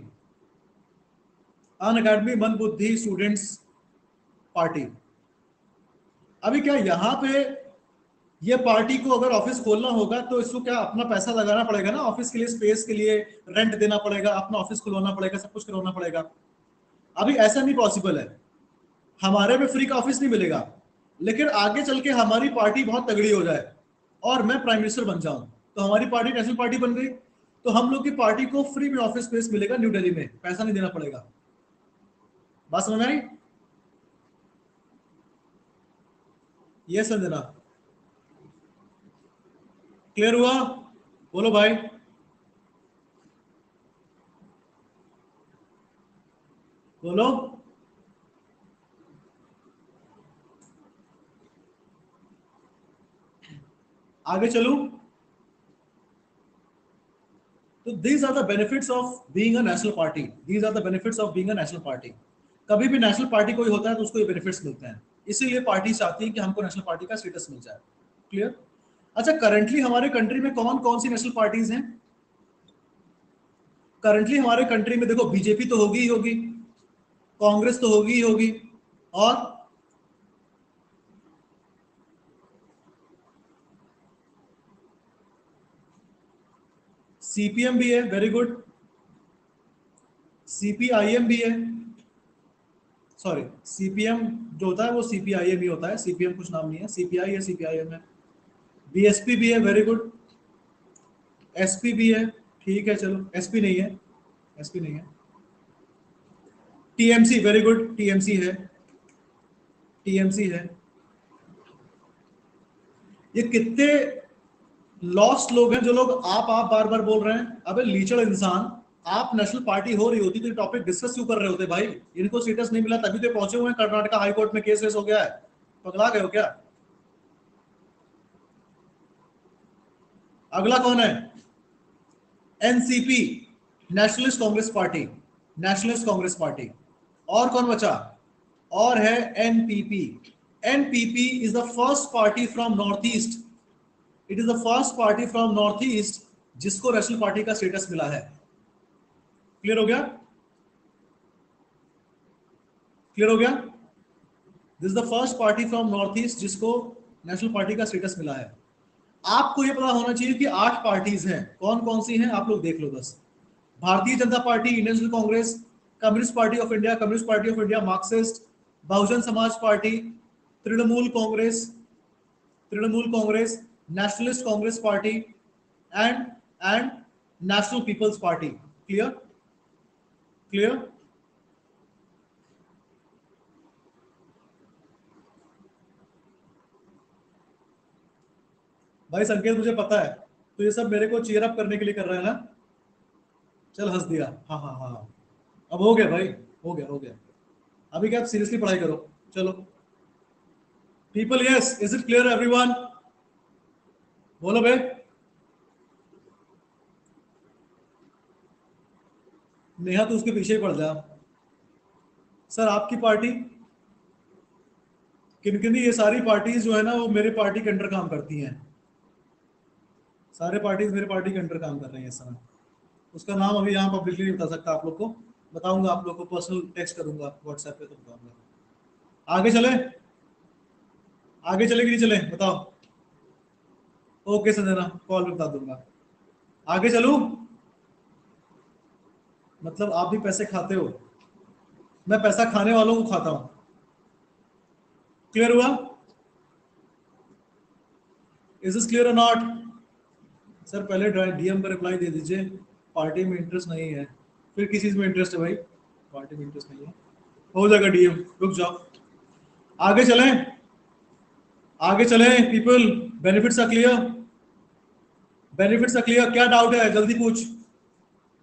अन अकेडमी मन बुद्धि स्टूडेंट्स पार्टी। अभी क्या यहां पे ये पार्टी को अगर ऑफिस खोलना होगा तो इसको क्या अपना पैसा लगाना पड़ेगा ना, ऑफिस के लिए, स्पेस के लिए रेंट देना पड़ेगा, अपना ऑफिस खुलवाना पड़ेगा, सब कुछ करवाना पड़ेगा। अभी ऐसा नहीं पॉसिबल है, हमारे में फ्री का ऑफिस नहीं मिलेगा, लेकिन आगे चल के हमारी पार्टी बहुत तगड़ी हो जाए और मैं प्राइम मिनिस्टर बन जाऊं तो हमारी पार्टी नेशनल पार्टी बन गई, तो हम लोग की पार्टी को फ्री में ऑफिस स्पेस मिलेगा न्यू दिल्ली में, पैसा नहीं देना पड़ेगा। बात समझ में आई? ये संजना, क्लियर हुआ? बोलो भाई, बोलो। आगे चलूं? तो these are the benefits of being a national party, these are the benefits of being a national party. कभी भी नेशनल पार्टी कोई होता है तो उसको ये बेनिफिट्स मिलते हैं, इसीलिए पार्टी चाहती है कि हमको नेशनल पार्टी का स्टेटस मिल जाए। क्लियर? अच्छा, करंटली हमारे कंट्री में कौन कौन सी नेशनल पार्टीज हैं? करंटली हमारे कंट्री में देखो, बीजेपी तो होगी ही होगी, कांग्रेस तो होगी ही होगी, और सीपीएम भी है, वेरी गुड, सीपीआईएम भी है, सॉरी सीपीएम जो होता है वो सीपीआईएम ही होता है, सीपीएम कुछ नाम नहीं है, सीपीआई है, सीपीआईएम है। बीएसपी भी है, वेरी गुड, एसपी भी है, ठीक है, चलो एसपी नहीं है, एसपी नहीं है। टीएमसी, वेरी गुड, टीएमसी है, टीएमसी है। ये कितने लॉस्ट लोग हैं जो लोग आप आप बार बार बोल रहे हैं। अबे लीचड़ इंसान, आप नेशनल पार्टी हो रही होती तो ये टॉपिक डिस्कस क्यों कर रहे होते भाई? इनको स्टेटस नहीं मिला तभी तो पहुंचे हुए हैं, कर्नाटका हाई कोर्ट में केस वेस हो गया है, पगला गए हो क्या? अगला कौन है? NCP, nationalist Congress party, nationalist Congress party. और कौन बचा? और है NPP. NPP is the first party from north east, it is the first party from north east जिसको नेशनल पार्टी का स्टेटस मिला है। क्लियर हो गया? क्लियर हो गया? This the first party from north east जिसको नेशनल पार्टी का स्टेटस मिला है। आपको यह पता होना चाहिए कि आठ पार्टीज हैं, कौन कौन सी हैं आप लोग देख लो बस। Bharatiya Janata party, Indian national Congress, communist party of India, communist party of India marxist, Bahujan Samaj party, Trinamool Congress, Trinamool Congress, nationalist Congress party and and national people's party. Clear? Clear? भाई संकेत मुझे पता है, तो ये सब मेरे को चीयर अप करने के लिए कर रहा है ना? चल हंस दिया, हाँ हाँ हाँ, अब हो गया भाई, हो गया हो गया। अभी क्या, आप सीरियसली पढ़ाई करो, चलो। People, yes, is it clear everyone? बोलो भाई। नेहा तो उसके पीछे ही पड़ जा। सर आपकी पार्टी किनकिनी, ये सारी पार्टीज जो है ना वो मेरे पार्टी के अंडर काम करती हैं, सारे पार्टीज मेरे पार्टी के अंडर काम कर रही हैं इस समय। उसका नाम अभी यहाँ पब्लिकली नहीं बता सकता आप लोग को, बताऊंगा आप लोग को, पर्सनल टेक्स्ट करूंगा व्हाट्सएप पे तो बताऊंगा। आगे चले? आगे चले कि नहीं चले बताओ? ओके संजना, कॉल पे बता दूंगा। आगे चलूं? मतलब आप भी पैसे खाते हो, मैं पैसा खाने वालों को खाता हूं। क्लियर हुआ? Is this clear or not? Sir पहले डीएम का रिप्लाई दे दीजिए, पार्टी में इंटरेस्ट नहीं है। फिर किस चीज में इंटरेस्ट है भाई? पार्टी में इंटरेस्ट नहीं है, हो जाएगा डीएम, रुक जाओ। आगे चलें, आगे चलें people, benefits are clear, benefits are clear, क्या डाउट है जल्दी पूछ।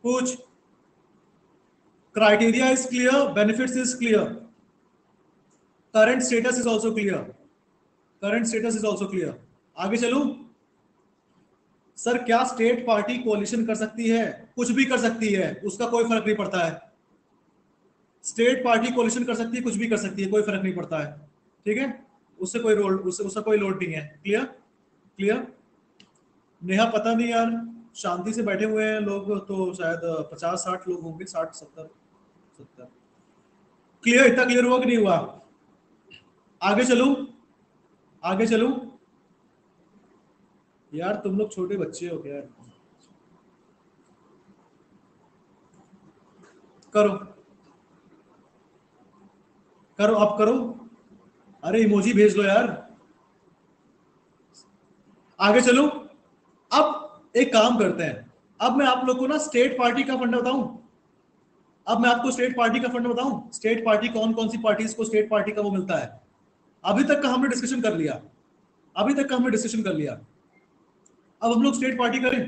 पूछ। Criteria is clear, benefits is clear, current status is also clear, current status is also clear. आगे चलूं। सर क्या स्टेट पार्टी कोalition कर सकती है? कुछ भी कर सकती है, उसका कोई फर्क नहीं पड़ता है। स्टेट पार्टी कोalition कर सकती है, कुछ भी कर सकती है, कोई फर्क नहीं पड़ता है। ठीक है, उससे कोई रोल उससे उसका कोई लोड नहीं है। Clear clear. नेहा पता नहीं यार, शांति से बैठे हुए हैं लोग तो शायद पचास साठ लोग होंगे, साठ सत्तर सत्तर। क्लियर, इतना क्लियर हुआ कि नहीं हुआ? आगे चलूं, आगे चलूं। यार तुम लोग छोटे बच्चे हो क्या? करो करो, अब करो। अरे इमोजी भेज लो यार। आगे चलो। अब एक काम करते हैं, अब मैं आप लोग को ना स्टेट पार्टी का फंड बताऊं। अब मैं आपको स्टेट पार्टी का फंड बताऊं, स्टेट पार्टी कौन कौन सी पार्टीज को स्टेट पार्टी का वो मिलता है। अभी तक का हमने डिस्कशन कर लिया, अभी तक का हमने डिस्कशन कर लिया। अब हम लोग स्टेट पार्टी करें।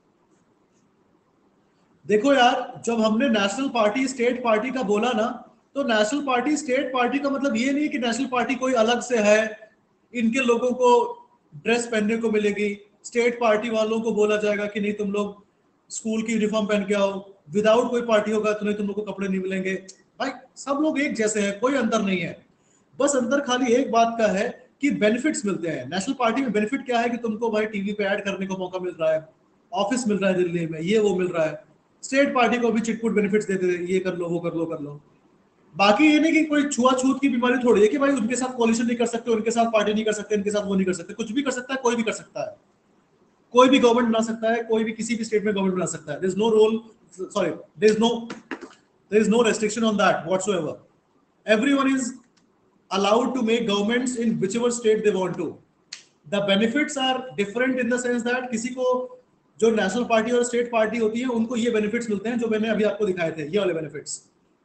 देखो यार, जब हमने नेशनल पार्टी स्टेट पार्टी का बोला ना, तो नेशनल पार्टी स्टेट पार्टी का मतलब ये नहीं कि नेशनल पार्टी कोई अलग से है, इनके लोगों को ड्रेस पहनने को मिलेगी, स्टेट पार्टी वालों को बोला जाएगा कि नहीं तुम लोग स्कूल की यूनिफॉर्म पहन के आओ, विदाउट कोई पार्टी होगा तो नहीं तुम लोग को कपड़े नहीं मिलेंगे। भाई सब लोग एक जैसे हैं, कोई अंतर नहीं है। बस अंतर खाली एक बात का है कि बेनिफिट्स मिलते हैं। नेशनल पार्टी में बेनिफिट क्या है कि तुमको भाई टीवी पे ऐड करने को मौका मिल रहा है, ऑफिस मिल रहा है दिल्ली में, ये वो मिल रहा है। स्टेट पार्टी को भी चिटपुट बेनिफिट्स देते थे, ये कर लो वो कर लो कर लो। बाकी ये नहीं कि कोई छुआछूत की बीमारी थोड़ी है कि भाई उनके साथ कोलिशन नहीं कर सकते, उनके साथ पार्टी नहीं कर सकते, इनके साथ वो नहीं कर सकते। कुछ भी कर सकता है, कोई भी कर सकता है, कोई भी गवर्नमेंट बना सकता है, कोई भी किसी भी स्टेट में गवर्नमेंट बना सकता है। There is no rule, sorry there is no there is no restriction on that whatsoever. Everyone is allowed to make governments in whichever state they want to. The benefits are different in the sense that किसी को जो नेशनल पार्टी और स्टेट पार्टी होती है उनको ये बेनिफिट्स मिलते हैं जो मैंने अभी आपको दिखाए थे, ये वाले बेनिफिट्स,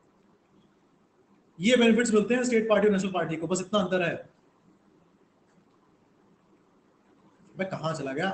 ये बेनिफिट्स मिलते हैं स्टेट पार्टी और नेशनल पार्टी को, बस इतना अंतर है। मैं कहां चला गया?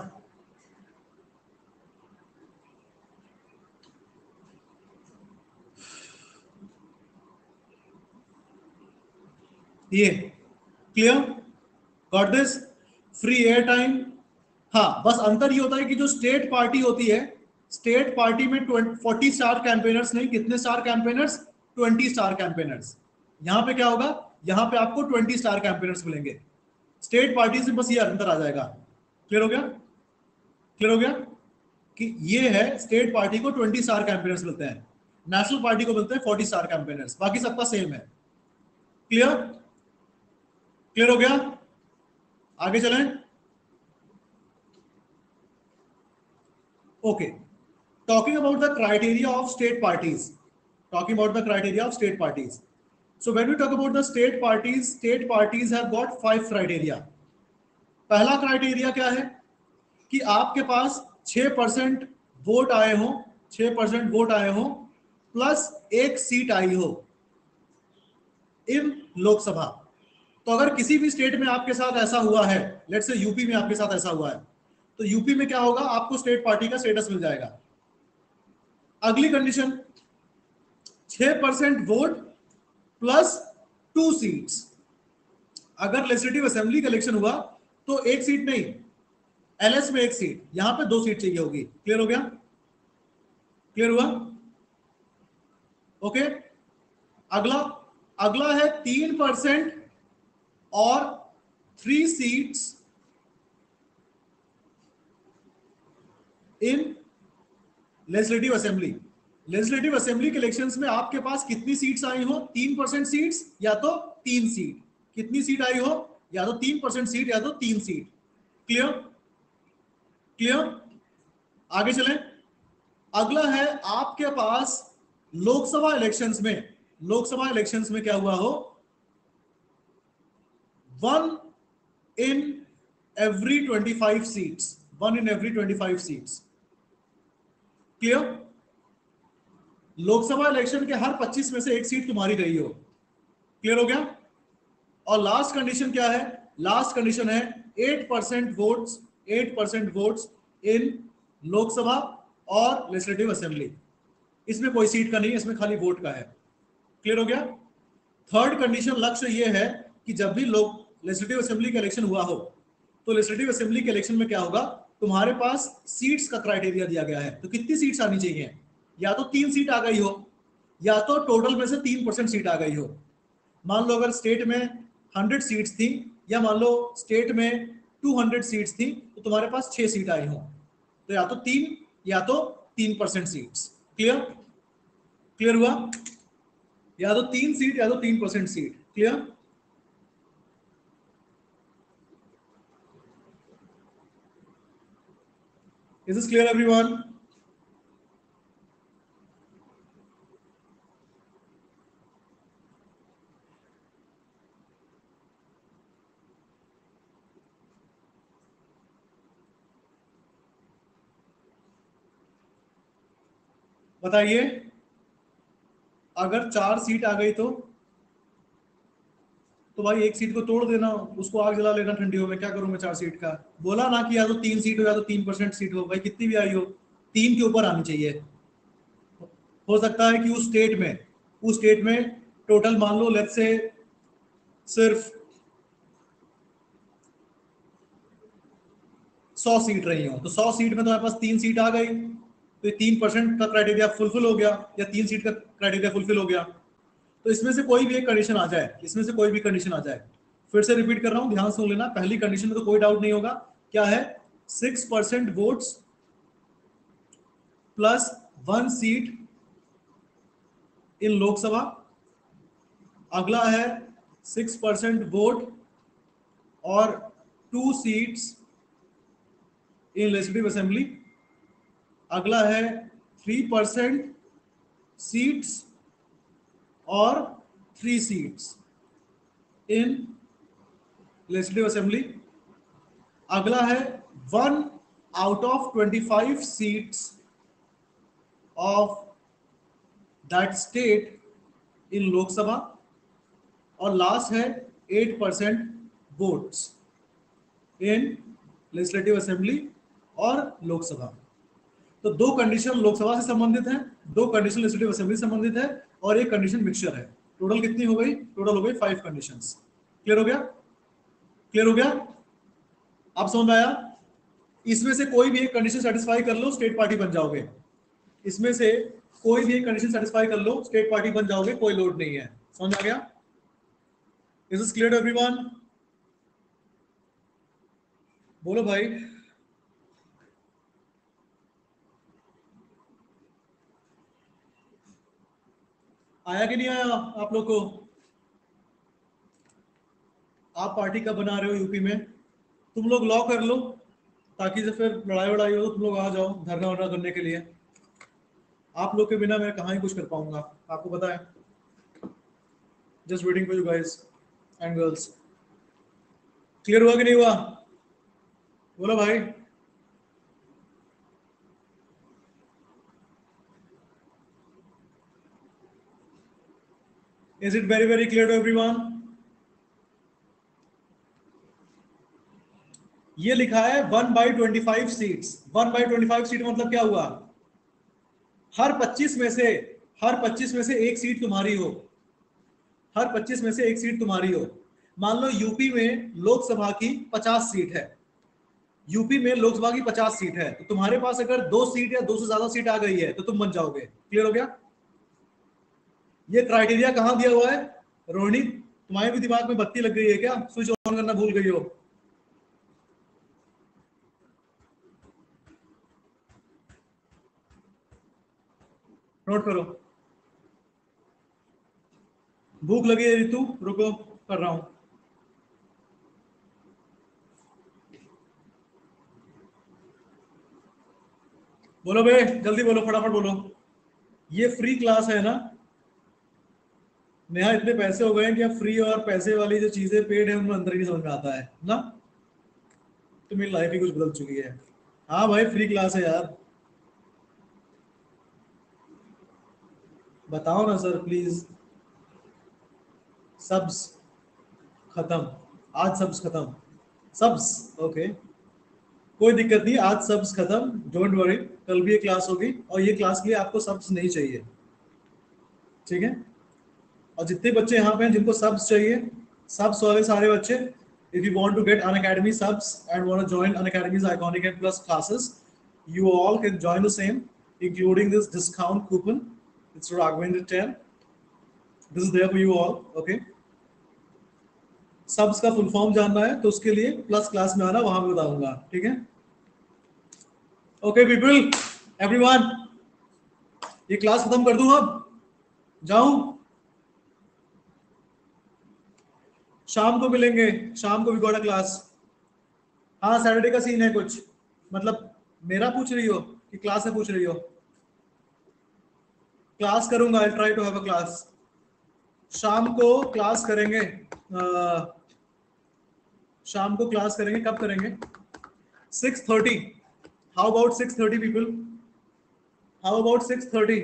ये clear, got this, free air time. हाँ, बस अंतर ये होता है कि जो स्टेट पार्टी होती है, स्टेट पार्टी में फोर्टी स्टार कैंपेनर्स नहीं, कितने star campaigners? Twenty star campaigners. यहां पे क्या होगा? यहां पे आपको ट्वेंटी स्टार कैंपेनर्स मिलेंगे। स्टेट पार्टी से बस ये अंतर आ जाएगा। क्लियर हो गया? क्लियर हो गया कि ये है स्टेट पार्टी को ट्वेंटी स्टार कैंपेनर्स मिलते हैं, नेशनल पार्टी को मिलते हैं फोर्टी स्टार कैंपेनर्स, बाकी सबका सेम है। क्लियर क्लियर हो गया? आगे चलें। Okay, talking about the criteria of state parties, talking about the criteria of state parties. So when we talk about the state parties, state parties have got five criteria. पहला क्राइटेरिया क्या है कि आपके पास छह परसेंट वोट आए हो, छह परसेंट वोट आए हो प्लस एक सीट आई हो इन लोकसभा। तो अगर किसी भी स्टेट में आपके साथ ऐसा हुआ है, लेट्स से यूपी में आपके साथ ऐसा हुआ है, तो यूपी में क्या होगा? आपको स्टेट पार्टी का स्टेटस मिल जाएगा। अगली कंडीशन, छह percent vote plus two seats. अगर लेजिस्लेटिव असेंबली का इलेक्शन हुआ तो एक सीट नहीं, एलएस में एक सीट, यहां पे दो सीट चाहिए होगी। क्लियर हो गया? क्लियर हुआ? ओके। अगला अगला है तीन परसेंट और three seats in legislative assembly. Legislative assembly के इलेक्शंस में आपके पास कितनी सीट्स आई हो? तीन परसेंट सीट्स या तो तीन सीट। कितनी सीट आई हो? या तो तीन परसेंट सीट या तो तीन सीट। Clear clear? आगे चलें। अगला है आपके पास लोकसभा इलेक्शंस में, लोकसभा इलेक्शंस में क्या हुआ हो? One in every twenty five seats, one in every twenty five seats. Clear? Lok Sabha election के हर पच्चीस में से एक सीट तुम्हारी रही हो। क्लियर हो गया? और लास्ट कंडीशन क्या है? लास्ट कंडीशन है eight percent votes, eight percent votes in Lok Sabha और लेजिस्लेटिव असेंबली। इसमें कोई सीट का नहीं है, इसमें खाली वोट का है। क्लियर हो गया? थर्ड कंडीशन लक्ष्य ये है कि जब भी लोग लेजिस्लेटिव असेंबली का इलेक्शन हुआ हो तो लेजिस्लेटिव असेंबली के इलेक्शन में क्या होगा, तुम्हारे पास सीट्स का क्राइटेरिया दिया गया है। तो कितनी सीट्स आनी चाहिए? या तो तीन सीट आ गई हो, या तो टोटल में से तीन परसेंट सीट आ गई हो। मान लो अगर स्टेट में हंड्रेड सीट्स थी, या मान लो स्टेट में टू हंड्रेड सीट्स थी, तो तुम्हारे पास छह सीट आई हो। तो या तो तीन या तो तीन परसेंट सीट्स। क्लियर? क्लियर हुआ? या तो तीन सीट या तो तीन percent seat. Clear? Is this clear everyone? बताइए, अगर चार सीट आ गई तो तो भाई एक सीट को तोड़ देना, उसको आग जला लेना ठंडियों में। क्या करूं मैं चार सीट का? बोला ना कि या तो तीन सीट हो या तो तीन परसेंट सीट हो। भाई कितनी भी आई हो, तीन के ऊपर आनी चाहिए। हो सकता है कि उस स्टेट में उस स्टेट में टोटल मान लो लेट्स से सिर्फ सौ सीट रही हो, तो सौ सीट में तुम्हारे पास तीन सीट आ गई, तो तीन परसेंट का क्राइटेरिया फुलफिल हो गया, या तीन सीट का क्राइटेरिया फुलफिल हो गया। तो इसमें से कोई भी एक कंडीशन आ जाए, इसमें से कोई भी कंडीशन आ जाए। फिर से रिपीट कर रहा हूं, ध्यान सुन लेना। पहली कंडीशन में तो कोई डाउट नहीं होगा, क्या है? Six percent votes plus one seat in Lok Sabha. अगला है सिक्स परसेंट वोट और two seats in legislative assembly. अगला है थ्री परसेंट सीट्स और three seats in legislative assembly. अगला है one out of twenty five seats of that state in Lok Sabha. और लास्ट है eight percent votes in legislative assembly और लोकसभा। तो दो कंडीशन लोकसभा से संबंधित है, दो कंडीशन लेजिस्लेटिव असेंबली से संबंधित है, और एक कंडीशन मिक्सचर है। टोटल कितनी हो गई? टोटल हो गई फाइव कंडीशंस। क्लियर हो गया? क्लियर हो गया? आप समझ में आया? इसमें से कोई भी एक कंडीशन सेटिस्फाई कर लो, स्टेट पार्टी बन जाओगे। इसमें से कोई भी एक कंडीशन सेटिस्फाई कर लो, स्टेट पार्टी बन जाओगे, कोई लोड नहीं है। समझ आ गया? Is this clear everyone? बोलो भाई। आया कि नहीं आया आप लोग को? आप पार्टी कब बना रहे हो यूपी में? तुम लोग लॉ कर लो, ताकि से फिर लड़ाई वड़ाई हो तो तुम लोग आ जाओ धरना वरना करने के लिए। आप लोग के बिना मैं कहाँ ही कुछ कर पाऊंगा, आपको पता है। Just waiting for you guys and girls. Clear हुआ कि नहीं हुआ? बोलो भाई। Is it very very clear to everyone? ये लिखा है one by twenty five seats. One by twenty five seat मतलब क्या हुआ? हर पच्चीस में से हर पच्चीस में से एक सीट तुम्हारी हो। हर पच्चीस में से एक सीट तुम्हारी हो। मान लो यूपी में लोकसभा की पचास सीट है। यूपी में लोकसभा की पचास सीट है, तो तुम्हारे पास अगर दो सीट या दो से ज्यादा सीट आ गई है तो तुम बन जाओगे। क्लियर हो गया? ये क्राइटेरिया कहां दिया हुआ है? रोहिणी, तुम्हारे भी दिमाग में बत्ती लग गई है क्या? स्विच ऑन करना भूल गई हो? नोट करो। भूख लगी है रितु? रुको, कर रहा हूं। बोलो बे, जल्दी बोलो, फटाफट बोलो। ये फ्री क्लास है ना? नेहा, इतने पैसे हो गए हैं कि अब फ्री और पैसे वाली जो चीजें पेड है उनमें अंदर ही नहीं समझ में आता है ना। तो मेरी लाइफ ही कुछ बदल चुकी है। हाँ भाई, फ्री क्लास है यार। बताओ ना सर प्लीज। सब्स खत्म। आज सब्स खत्म। Subs okay. कोई दिक्कत नहीं, आज सब्स खत्म, डोंट वरी, कल भी ये क्लास होगी और ये क्लास के लिए आपको सब्स नहीं चाहिए, ठीक है। और जितने बच्चे यहाँ पे हैं जिनको सब्स चाहिए, सब्स वाले सारे बच्चे, if you want to get Unacademy subs and want to join Unacademy's iconic and plus classes, you all can join the same, including this discount coupon. It's Raghavendra ten. This is there for you all, okay? Subs का फुल फॉर्म जानना है तो उसके लिए प्लस क्लास में आना, वहां पे बताऊंगा, ठीक है। ओके पीपल, एवरीवन, ये क्लास खत्म कर दूं अब, जाऊं? शाम को मिलेंगे, शाम को भी गॉट अ क्लास। हाँ सैटरडे का सीन है कुछ, मतलब मेरा पूछ रही हो कि क्लास से पूछ रही हो? क्लास करूंगा, I try to have a class. शाम को क्लास करेंगे, आ, शाम को क्लास करेंगे, कब करेंगे? Six thirty. How about six thirty people? How about six thirty?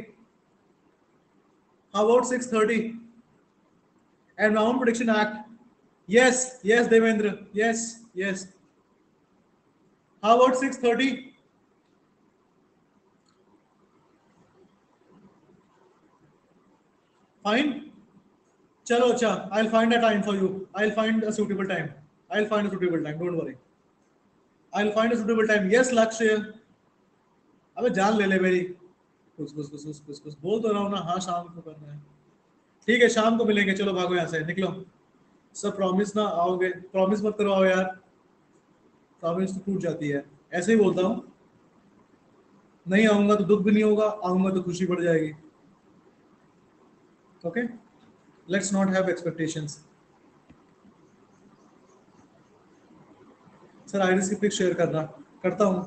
How about six thirty? Environment protection act, yes yes Devendra, yes yes. How about six thirty? Fine, चलो अच्छा, I will find a time for you, I will find a suitable time, I will find a suitable time, don't worry, I will find a suitable time. Yes Lakshya, अबे जान ले ले मेरी, कुछ कुछ कुछ कुछ कुछ बोल तो रहा हूँ ना, हाँ शाम को करना है, ठीक है शाम को मिलेंगे, चलो भागो यहाँ से, निकलो सब। प्रॉमिस ना आओगे, प्रॉमिस मत करो आओ यार, प्रॉमिस तो टूट जाती है, ऐसे ही बोलता हूँ, नहीं आऊंगा तो दुख भी नहीं होगा, आऊंगा तो खुशी बढ़ जाएगी, okay. Let's not have expectations. Sir ID की पिक शेयर करना, करता हूँ।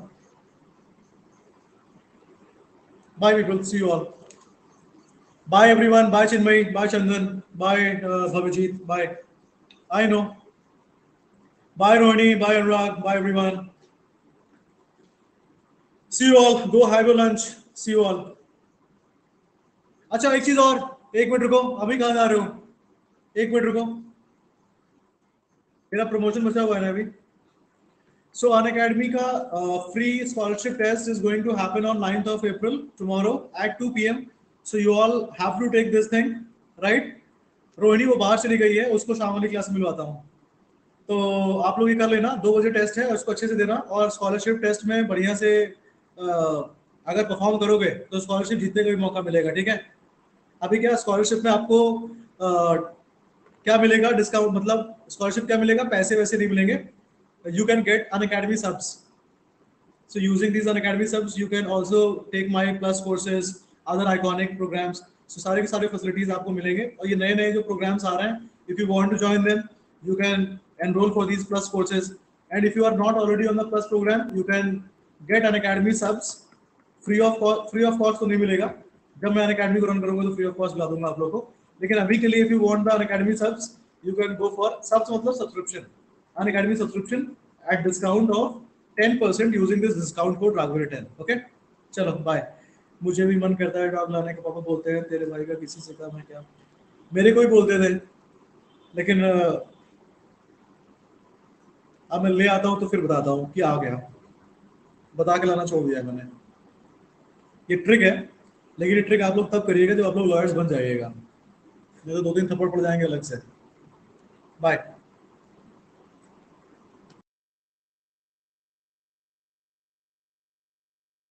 Bye people, see you all, bye everyone, bye Chinmayi, bye Chandan, bye Bhavjeet, bye, I know, bye Rohini, bye Anurag, bye everyone, see you all, go have your lunch, see you all. अच्छा एक चीज और, एक मिनट रुको, अभी कहाँ जा रहे हो? एक मिनट रुको, मेरा प्रमोशन बचा हुआ है ना अभी। So Unacademy का uh, free scholarship test is going to happen on ninth of April, tomorrow at two p m. So you all have to take this thing, right? Rohini वो बाहर चली गई है, उसको शाम वाली क्लास में मिलवाता हूँ, तो आप लोग ये कर लेना, दो बजे टेस्ट है, उसको अच्छे से देना, और स्कॉलरशिप टेस्ट में बढ़िया से uh, अगर परफॉर्म करोगे तो स्कॉलरशिप जीतने का भी मौका मिलेगा, ठीक है। अभी क्या स्कॉलरशिप में आपको uh, क्या मिलेगा डिस्काउंट, मतलब स्कॉलरशिप क्या मिलेगा, पैसे वैसे नहीं मिलेंगे, you can get Unacademy subs. So using these Unacademy subs, you can also take my plus courses, other iconic programs. So सारे के सारे facilities आपको मिलेंगे, और ये नए नए जो programs आ रहे हैं, if you want to join them, you can enroll for these plus courses. And if you are not already on the plus program, you can get Unacademy subs free of cost. Free of cost तो नहीं मिलेगा, जब मैं Unacademy को रन करूंगा तो free of cost ला दूंगा आप लोगों को, लेकिन अभी के लिए if you want the Unacademy subs, you can go for subs मतलब subscription, Unacademy subscription at discount of ten percent using this discount code Raghavendra ten. Okay, चलो बाय। मुझे भी मन करता है डॉग लाने का, पापा बोलते हैं तेरे भाई का किसी से काम है क्या, मेरे को ही बोलते थे, लेकिन अब मैं ले आता हूँ तो फिर बताता हूँ कि आ गया, बता के लाना छोड़ दिया मैंने। ये ट्रिक है, लेकिन ये ट्रिक आप लोग तब करिएगा जब आप लोग लॉयर्स बन जाइएगा, नहीं तो दो तीन थप्पड़ पड़ जाएंगे अलग से। बाय।